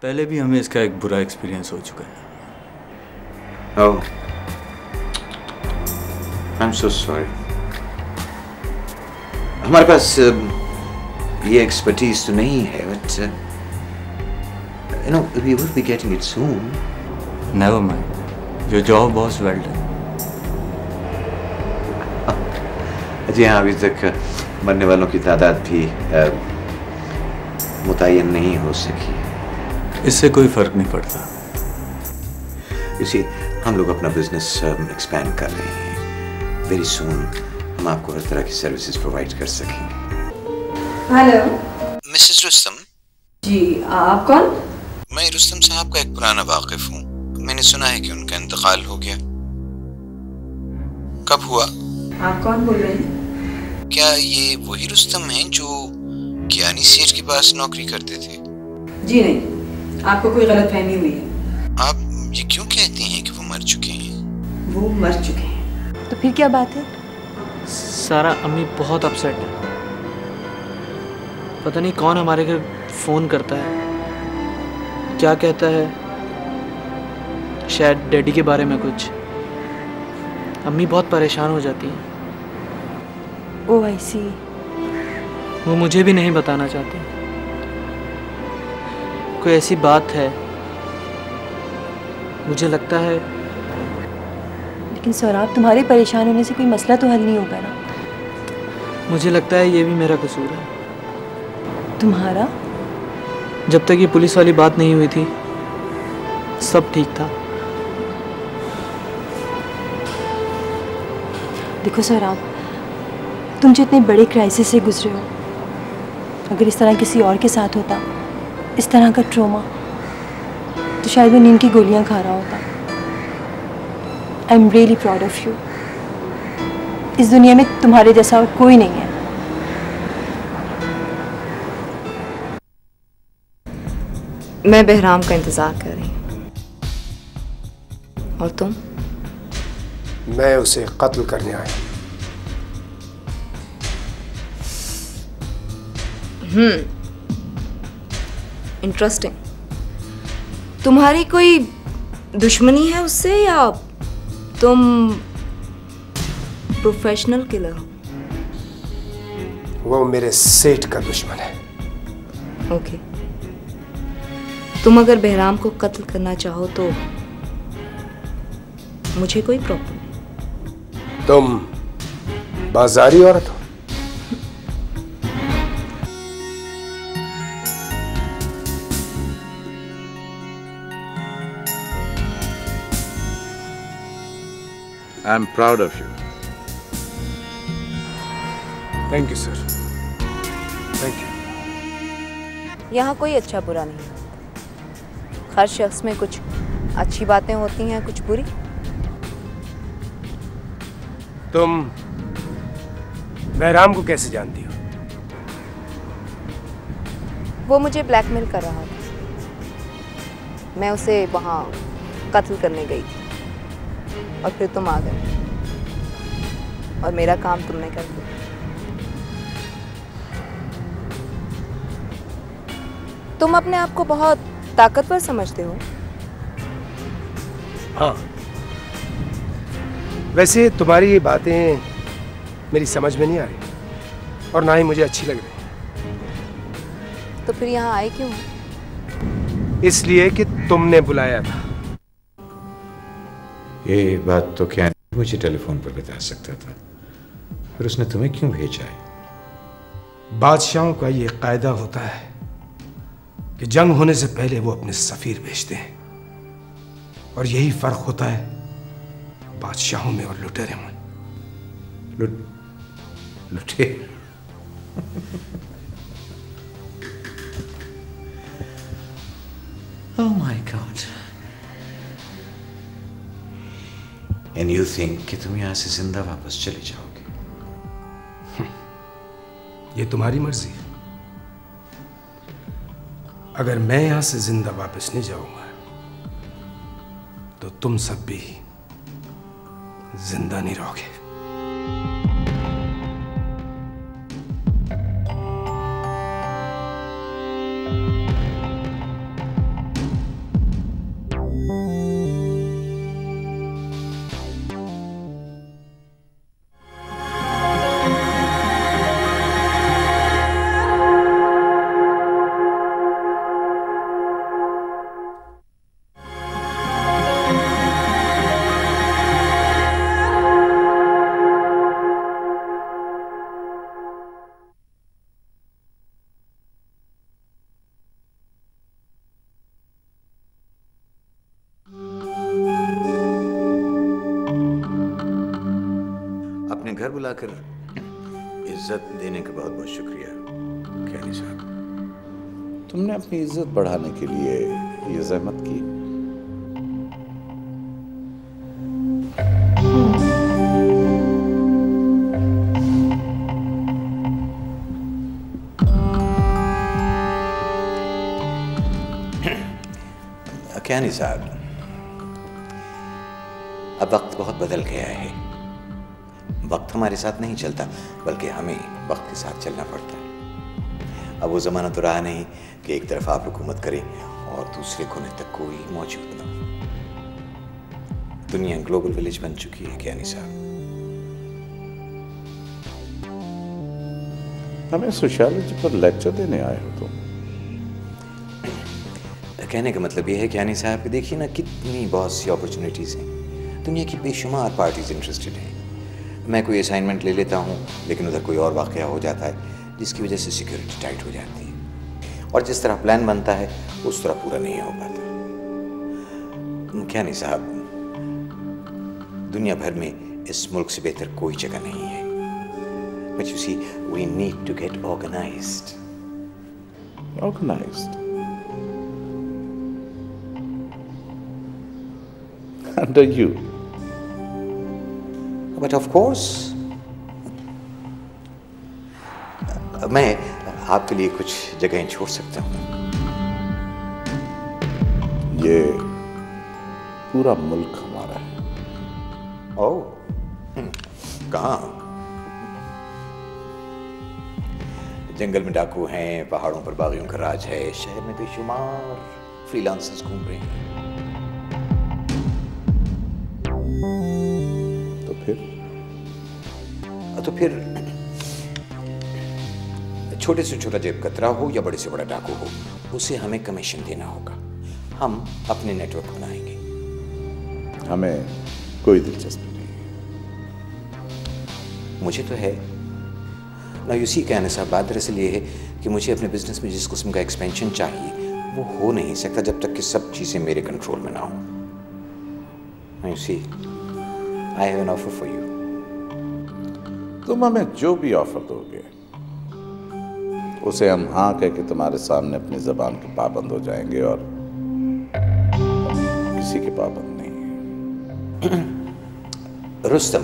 पहले भी हमें इसका एक बुरा एक्सपीरियंस हो चुका है। Oh, I'm so sorry. हमारे पास ये एक्सपर्टीज तो नहीं है, but you know we will be getting it soon. Never mind. Your job was well done. जी हाँ, अभी तक मरने वालों की तादाद भी मुतय्यन नहीं हो सकी। इससे कोई फर्क नहीं पड़ता। इसी हम लोग अपना बिजनेस एक्सपैंड कर रहे हैं। वेरी सून हम आपको हर तरह की सर्विसेज प्रोवाइड कर सकेंगे। Hello Mrs Rustam. जी, आप कौन? मैं रुस्तम साहब का एक पुराना वाकिफ हूँ। मैंने सुना है कि उनका इंतकाल हो गया। कब हुआ? आप कौन बोल रहे हैं? क्या ये वही रुस्तम हैं जो कियानी सेठ के पास नौकरी करते थे? जी नहीं, आपको कोई गलतफहमी हुई है। आप ये क्यों कहती हैं कि वो मर चुके हैं? वो मर चुके हैं। तो फिर क्या बात है? सारा अम्मी बहुत अपसेट है। पता नहीं कौन हमारे घर फ़ोन करता है, क्या कहता है, शायद डैडी के बारे में कुछ। अम्मी बहुत परेशान हो जाती हैं। ओह आई सी। वो मुझे भी नहीं बताना चाहती। कोई ऐसी बात है, मुझे लगता है। लेकिन सौराब, तुम्हारे परेशान होने से कोई मसला तो हल नहीं होगा ना? मुझे लगता है ये भी मेरा कसूर है। तुम्हारा? जब तक ये पुलिस वाली बात नहीं हुई थी सब ठीक था। देखो सौराब, तुम जो इतने बड़े क्राइसिस से गुजरे हो, अगर इस तरह किसी और के साथ होता, इस तरह का ट्रॉमा, तो शायद वो नींद की गोलियां खा रहा होता। I am really proud of you. इस दुनिया में तुम्हारे जैसा और कोई नहीं है। मैं बहराम का इंतजार कर रही हूँ। और तुम? मैं उसे कत्ल करने आया। इंटरेस्टिंग। तुम्हारी कोई दुश्मनी है उससे या तुम प्रोफेशनल किलर हो? वो मेरे सेठ का दुश्मन है। ओके। तुम अगर बहराम को कत्ल करना चाहो तो मुझे कोई प्रॉब्लम नहीं। तुम बाजारी औरत हो। I'm proud of you. Thank you, sir. Thank you. यहाँ कोई अच्छा बुरा नहीं है। हर शख्स में कुछ अच्छी बातें होती हैं, कुछ बुरी। तुम बहराम को कैसे जानती हो? वो मुझे ब्लैकमेल कर रहा था। मैं उसे वहाँ कत्ल करने गई थी और फिर तुम आ गए और मेरा काम तुमने कर दिया। तुम अपने आप को बहुत ताकतवर समझते हो। हाँ, वैसे तुम्हारी ये बातें मेरी समझ में नहीं आ रही और ना ही मुझे अच्छी लग रही। तो फिर यहाँ आए क्यों? इसलिए कि तुमने बुलाया था। ये बात तो क्या मुझे टेलीफोन पर बता सकता था, फिर उसने तुम्हें क्यों भेजा है? बादशाहों का ये कायदा होता है कि जंग होने से पहले वो अपने सफीर भेजते हैं, और यही फर्क होता है बादशाहों में और लुटेरों में। लुटेर? Oh my God. And you think कि तुम यहाँ से जिंदा वापस चले जाओगे? ये तुम्हारी मर्जी है। अगर मैं यहां से जिंदा वापस नहीं जाऊंगा तो तुम सब भी जिंदा नहीं रहोगे। घर बुलाकर इज्जत देने का बहुत बहुत शुक्रिया कैनी साहब। तुमने अपनी इज्जत बढ़ाने के लिए ये जहमत की। कैनी साहब, अब वक्त बहुत बदल गया है। वक्त हमारे साथ नहीं चलता, बल्कि हमें वक्त के साथ चलना पड़ता है। अब वो ज़माना तो रहा नहीं कि एक तरफ आप हुकूमत करें और दूसरे कोने तक कोई मौजूद ना हो। दुनिया ग्लोबल विलेज बन चुकी है कैनी साहब। हमें सोशियोलॉजी पर लेक्चर देने आए हो तुम? कहने का मतलब ये है कैनी साहब कि देखिए ना, कितनी बहुत सी अपॉर्चुनिटीज़ हैं। दुनिया की बेशुमार पार्टीज इंटरेस्टेड हैं। मैं कोई असाइनमेंट ले लेता हूँ, लेकिन उधर कोई और वाक़या हो जाता है जिसकी वजह से सिक्योरिटी टाइट हो जाती है, और जिस तरह प्लान बनता है उस तरह पूरा नहीं हो पाता। कैनी साहब, दुनिया भर में इस मुल्क से बेहतर कोई जगह नहीं है। But you see, we need to get organized. Organized. Under you. But of course, मैं आपके लिए कुछ जगहें छोड़ सकता हूँ। ये पूरा मुल्क हमारा है। ओह, कहाँ? जंगल में डाकू हैं, पहाड़ों पर बागियों का राज है, शहर में बेशुमार फ्रीलांसर्स घूम रहे हैं। तो फिर छोटे से छोटा जेब कतरा हो या बड़े से बड़ा डाकू हो, उसे हमें कमीशन देना होगा। हम अपने नेटवर्क बनाएंगे। हमें कोई दिलचस्पी नहीं है। मुझे तो है ना। यू सी कहने साहब, बात दरअसल ये है कि मुझे अपने बिजनेस में जिस किस्म का एक्सपेंशन चाहिए वो हो नहीं सकता जब तक कि सब चीज़ें मेरे कंट्रोल में ना हो। You see, I have an offer for you. तुम हमें जो भी ऑफर दोगे उसे हम हाँ कह के तुम्हारे सामने अपनी जबान के पाबंद हो जाएंगे, और किसी के पाबंद नहीं। Rustam,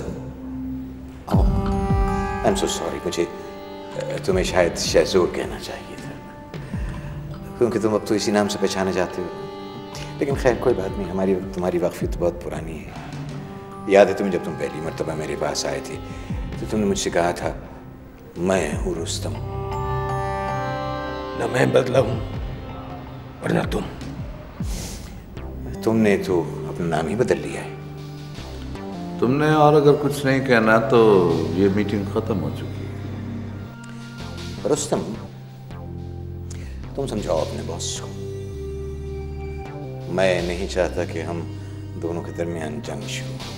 I am so sorry, मुझे तुम्हें शायद शहजोर कहना चाहिए था, क्योंकि तुम अब तो इसी नाम से पहचाने जाते हो। लेकिन खैर कोई बात नहीं, हमारी तुम्हारी वाकफी तो बहुत पुरानी है। याद है तुम्हें जब तुम पहली मरतबा मेरे पास आए थे तो तुमने मुझसे कहा था, मैं हूँ रुस्तम। न मैं बदला हूं और न तुम। तुमने तो अपना नाम ही बदल लिया है। तुमने और अगर कुछ नहीं कहना तो ये मीटिंग खत्म हो चुकी है। रुस्तम, तुम समझाओ अपने बॉस को। मैं नहीं चाहता कि हम दोनों के दरमियान जंग शुरू हो।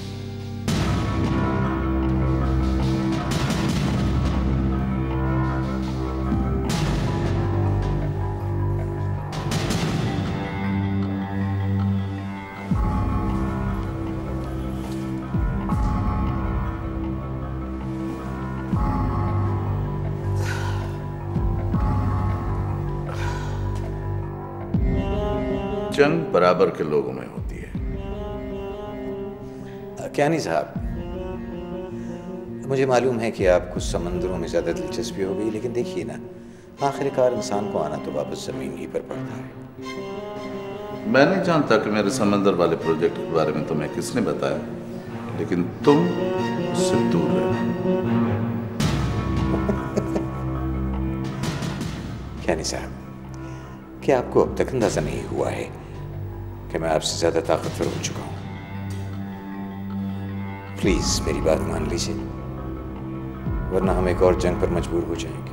जंग बराबर के लोगों में होती है। क्या नहीं साहब, मुझे मालूम है कि आपको समंदरों में ज्यादा दिलचस्पी हो गई, लेकिन देखिए ना, आखिरकार इंसान को आना तो वापस जमीन ही पर पड़ता है। मैं नहीं जानता कि मेरे समंदर वाले प्रोजेक्ट के बारे में तुम्हें किसने बताया, लेकिन तुम उससे दूर रहो। क्या नहीं साहब, क्या आपको अब तक अंदाजा नहीं हुआ है कि मैं आपसे ज्यादा ताकतवर हो चुका हूं? प्लीज मेरी बात मान लीजिए, वरना हम एक और जंग पर मजबूर हो जाएंगे।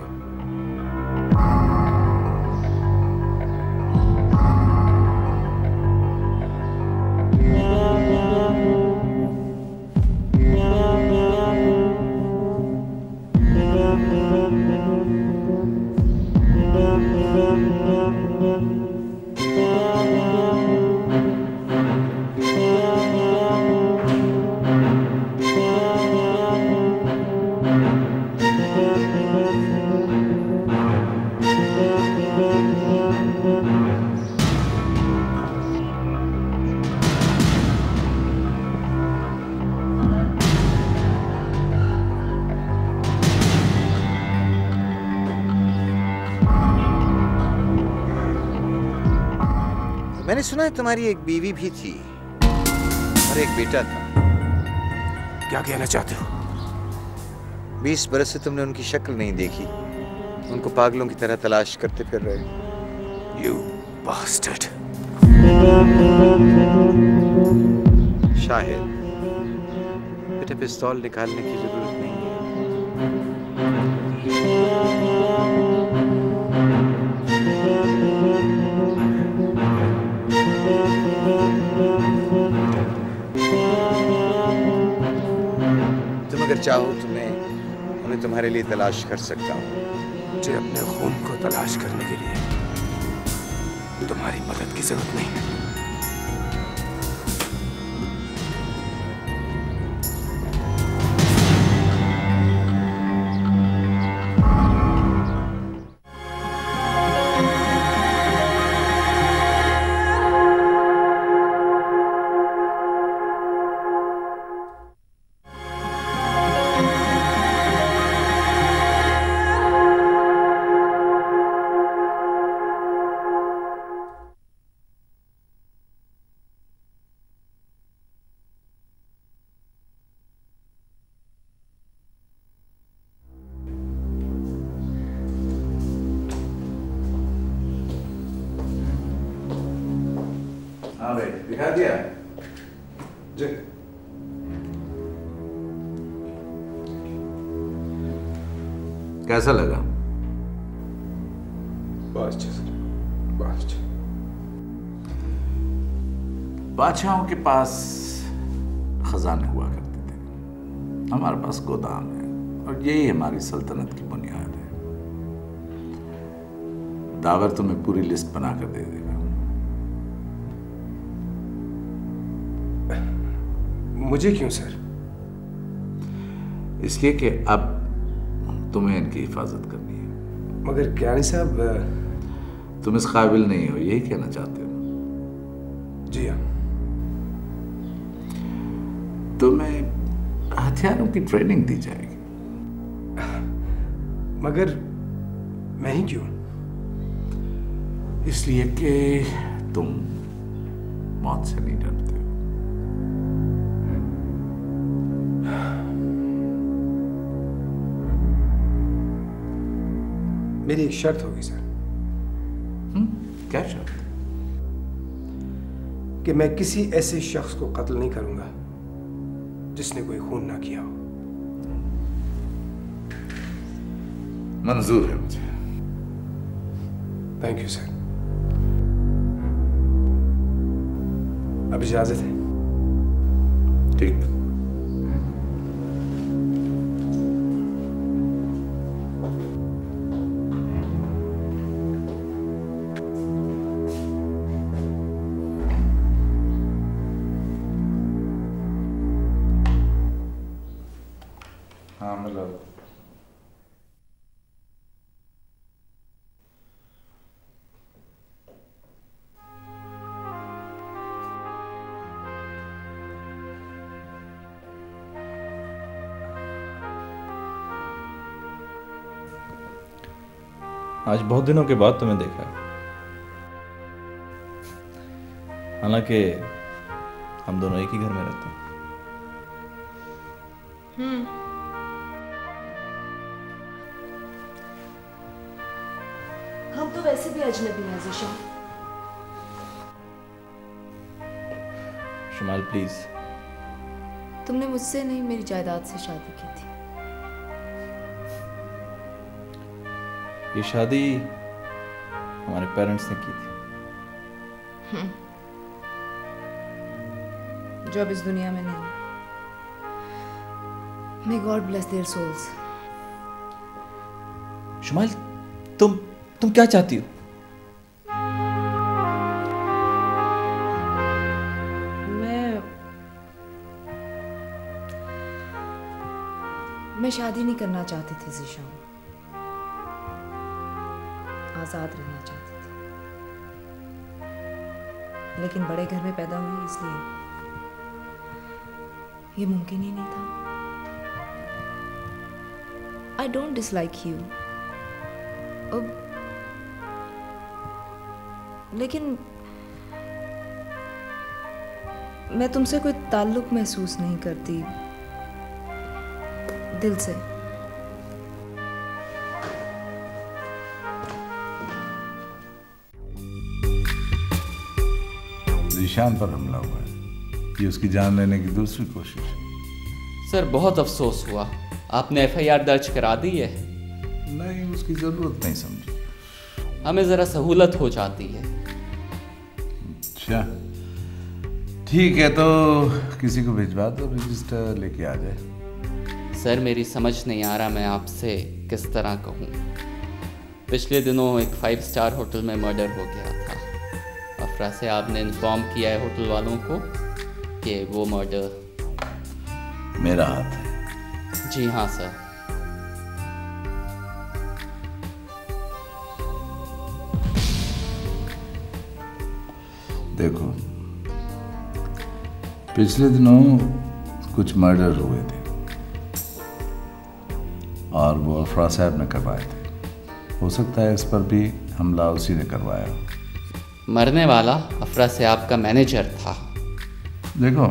सुना है तुम्हारी एक बीवी भी थी और एक बेटा था। क्या कहना चाहते हो? 20 बरस से तुमने उनकी शक्ल नहीं देखी, उनको पागलों की तरह तलाश करते फिर रहे। You bastard! शाहिद, बेटा पिस्तौल निकालने की जरूरत नहीं है। तुम अगर चाहो तो मैं उन्हें तुम्हारे लिए तलाश कर सकता हूँ। मुझे अपने खून को तलाश करने के लिए तुम्हारी मदद की जरूरत नहीं है। हाँ भाई, दिखा दिया जी। कैसा लगा? बहुत अच्छा सर, बहुत अच्छा। बादशाहों के पास खजाने हुआ करते थे, हमारे पास गोदाम है और यही हमारी सल्तनत की बुनियाद है। दावर तुम्हें पूरी लिस्ट बनाकर दे देगा। मुझे क्यों सर? इसलिए कि अब तुम्हें इनकी हिफाजत करनी है। मगर क्यानी साहब, तुम इस काबिल नहीं हो, यही कहना चाहते हो? जी हाँ। तुम्हें हथियारों की ट्रेनिंग दी जाएगी। मगर मैं ही क्यों? इसलिए कि तुम मौत से नहीं डरते हो। मेरी एक शर्त होगी सर। क्या शर्त? कि मैं किसी ऐसे शख्स को कत्ल नहीं करूंगा जिसने कोई खून ना किया हो। मंजूर है मुझे। Thank you sir. अब इजाजत है। ठीक। हाँ मतलब आज बहुत दिनों के बाद तुम्हें देखा है। हालांकि हम दोनों एक ही घर में रहते हैं। हम तो वैसे भी अजनबी हैं ज़ीशा। शुमाल प्लीज। तुमने मुझसे नहीं, मेरी जायदाद से शादी की थी। ये शादी हमारे पेरेंट्स ने की थी। जो अब इस दुनिया में नहीं। May God bless their souls. शुमाल, तुम क्या चाहती हो? मैं शादी नहीं करना चाहती थी ज़ीशा। आजाद रहना चाहती थी, लेकिन बड़े घर में पैदा हुई इसलिए ये मुमकिन ही नहीं था। I don't dislike you. लेकिन मैं तुमसे कोई ताल्लुक महसूस नहीं करती, दिल से। ज़ीशान पर हमला हुआ है, ये उसकी जान लेने की दूसरी कोशिश है। सर बहुत अफसोस हुआ, आपने FIR दर्ज करा दी है? नहीं, उसकी ज़रूरत नहीं समझी। हमें ज़रा सहूलत हो जाती है। अच्छा ठीक है, तो किसी को भिजवा दो, रजिस्टर लेके आ जाए। सर मेरी समझ नहीं आ रहा मैं आपसे किस तरह कहूँ। पिछले दिनों एक 5 स्टार होटल में मर्डर हो गया था। अफरा से आपने इन्फॉर्म किया है होटल वालों को कि वो मर्डर मेरा हाथ है? जी हाँ सर। देखो, पिछले दिनों कुछ मर्डर हुए थे और वो अफरा साहब ने करवाए थे। हो सकता है इस पर भी हमला उसी ने करवाया। मरने वाला अफरा से आपका मैनेजर था। देखो,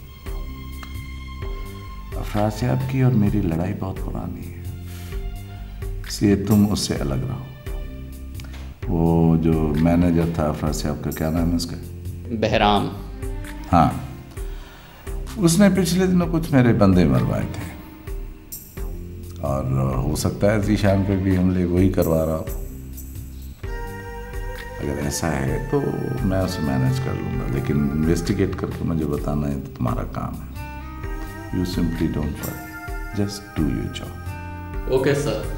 अफरा साहब की और मेरी लड़ाई बहुत पुरानी है, इसलिए तुम उससे अलग रहो। वो जो मैनेजर था अफरा साहब का, क्या नाम है उसका? बहराम। हाँ, उसने पिछले दिनों कुछ मेरे बंदे मरवाए थे और हो सकता है ज़ीशान पे भी हमले वही करवा रहा हो। अगर ऐसा है तो मैं उसे मैनेज कर लूँगा, लेकिन इन्वेस्टिगेट करके मुझे बताना है तो तुम्हारा काम है। You simply don't worry, just do your job. Okay sir.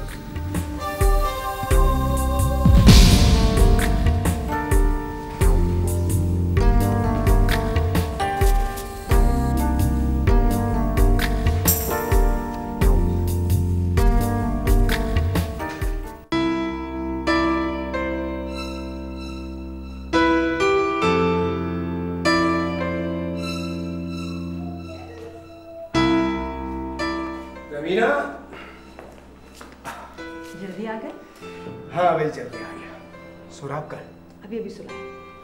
Raveena, जल्दी आ गए? हाँ भाई जल्दी आ गया। सुराग का अभी अभी सुना।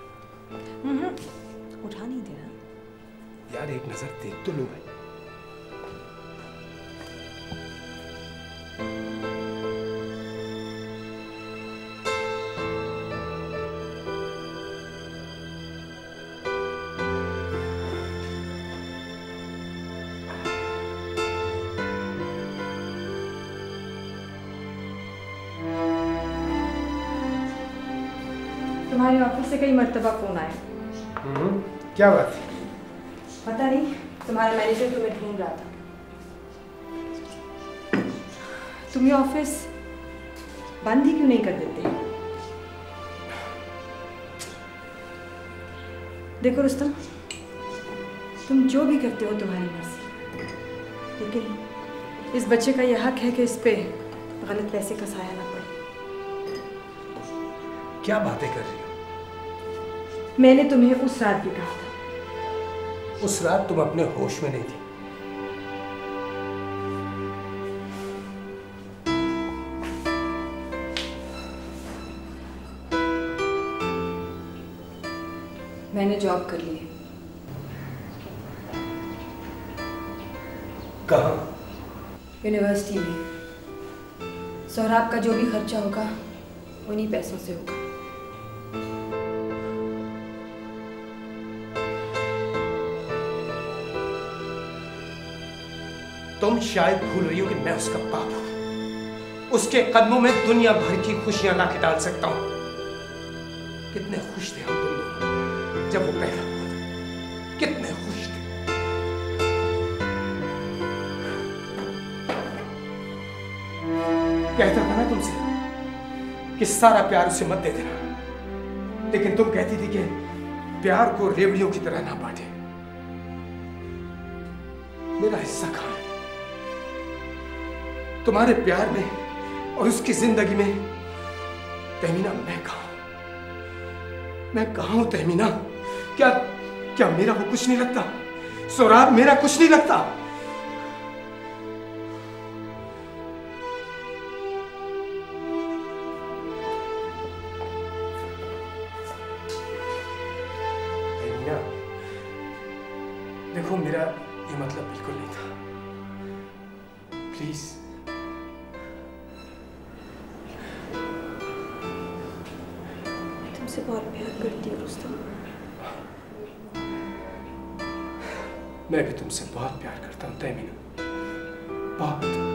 उठा नहीं दे रहा यार, एक नजर देख तो लूं भाई। तुम्हारे ऑफिस से कई मर्तबा फोन आए। क्या बात है? पता नहीं, तुम्हारा मैनेजर तुम्हें ढूंढ रहा था। तुम ये ऑफिस बंद ही क्यों नहीं कर देते? देखो रुस्तम, तुम जो भी करते हो तुम्हारी मर्जी, लेकिन इस बच्चे का यह हक है कि इस पे गलत पैसे का साया ना पड़े। क्या बातें कर रही हो? मैंने तुम्हें उस रात भी कहा था। उस रात तुम अपने होश में नहीं थी। मैंने जॉब कर ली है। कहाँ? यूनिवर्सिटी में। सोहराब का जो भी खर्चा होगा उन्हीं पैसों से होगा। तुम शायद भूल रही हो कि मैं उसका बाप हूं। उसके कदमों में दुनिया भर की खुशियां ला के डाल सकता हूं। कितने खुश थे हम तुम दोनों जब वो पैदा हुआ था, कितने खुश थे। कहता था ना तुमसे कि सारा प्यार उसे मत दे देना, लेकिन तुम कहती थी कि प्यार को रेवड़ियों की तरह ना बांटे। मेरा हिस्सा कहां है? तुम्हारे प्यार में और उसकी जिंदगी में तहमीना मैं कहां? मैं कहां हूं तहमीना? क्या मेरा वो कुछ नहीं लगता? सोहराब मेरा कुछ नहीं लगता? तहमीना, ये मतलब बिल्कुल नहीं था। प्लीज तुमसे बहुत प्यार करती हूँ रुस्तम। मैं भी तुमसे बहुत प्यार करता हूँ तहमीना, बहुत।